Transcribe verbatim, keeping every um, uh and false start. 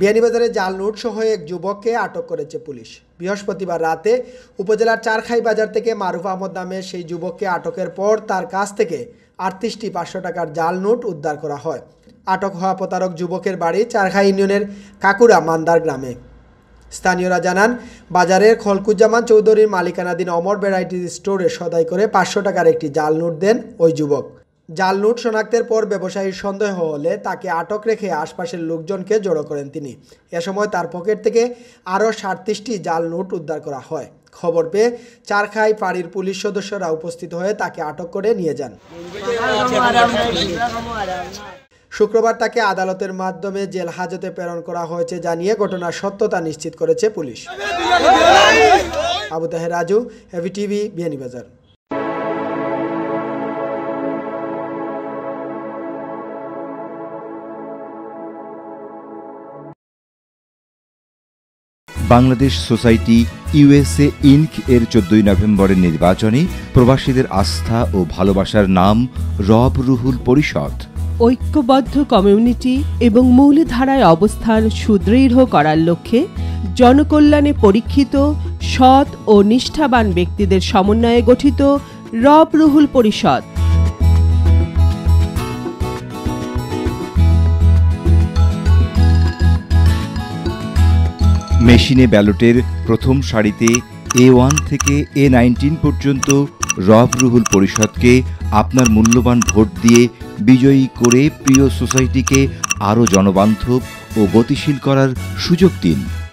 বিয়ানীবাজারে জাল নোট সহ এক যুবককে আটক করেছে পুলিশ। বৃহস্পতিবার রাতে উপজেলার চারখাই বাজার থেকে মারুফ আহমদ নামে সেই যুবককে আটকের পর তার কাছ থেকে আটত্রিশটি পাঁচশো টাকার জাল নোট উদ্ধার করা হয়। আটক হওয়া প্রতারক যুবকের বাড়ি চারখাই ইউনিয়নের কাকুরা মান্দার গ্রামে। স্থানীয়রা জানান, বাজারের খলকুজ্জামান চৌধুরীর মালিকানাধীন অমর ভ্যারাইটি স্টোরে সদাই করে পাঁচশো টাকার একটি জাল নোট দেন ওই যুবক। জাল নোট শনাক্তের পর ব্যবসায়ীর সন্দেহ হলে তাকে আটক রেখে আশপাশের লোকজনকে জড়ো করেন তিনি। এ সময় তার পকেট থেকে আরও সাতত্রিশটি জাল নোট উদ্ধার করা হয়। খবর পেয়ে চারখাই ফাঁড়ির পুলিশ সদস্যরা উপস্থিত হয়ে তাকে আটক করে নিয়ে যান। শুক্রবার তাকে আদালতের মাধ্যমে জেল হাজতে প্রেরণ করা হয়েছে জানিয়ে ঘটনার সত্যতা নিশ্চিত করেছে police. Abu Taher Raju, ABTV, Beanibazar. Bangladesh society USA Inc এর চোদ্দই নভেম্বরের নির্বাচনে প্রবাসীদের আস্থা ও ভালোবাসার নাম রব রুহুল পরিষদ। ঐক্যবদ্ধ কমিউনিটি এবং মূলধারায় অবস্থান সুদৃঢ় করার লক্ষ্যে জনকল্যাণে পরীক্ষিত সৎ ও নিষ্ঠাবান ব্যক্তিদের সমন্বয়ে গঠিত রব রুহুল পরিষদ। মেশিনে ব্যালটের প্রথম সারিতে এ ওয়ান থেকে এ নাইনটিন পর্যন্ত রব রুহুল পরিষদকে আপনার মূল্যবান ভোট দিয়ে বিজয়ী করে প্রিয় সোসাইটিকে আরও জনবান্ধব ও গতিশীল করার সুযোগ দিন।